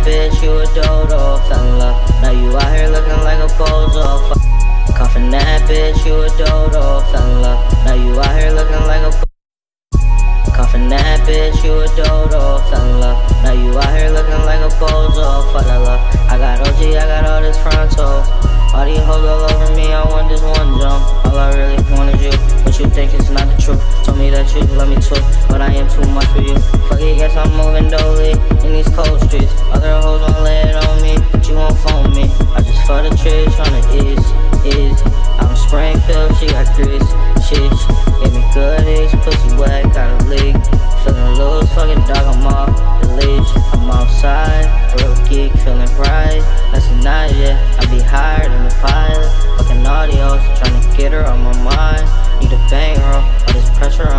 bitch, you a dodo. Fell in love, now you out here looking like a bozo. Cuffin' that bitch, you a dodo. Fell in love, now you out here looking like a bozo. Cuffin' that bitch, you a dodo. Fell in love, now you out here looking like a bozo. Fuck that love, I got OG, I got all this fronto. All these hoes all over me, I want this one jump. All I really want is you, but you think it's not the truth. Told me that you love me too, but I am too much for you. Fuck it, guess I'm moving dolly in these cold streets. Other hoes won't lay it on me, but you won't phone me. I just for the tricks on the east. I'm Springfield, she got grease. Sheesh, give me goodies, pussy wet, got a leak. Feeling loose, fucking dog, I'm off the leash. I'm outside, real geek, feeling bright. That's a night, yeah, I be higher than the pilot. Fucking audios, trying to get her on my mind. Need a bankroll, all this pressure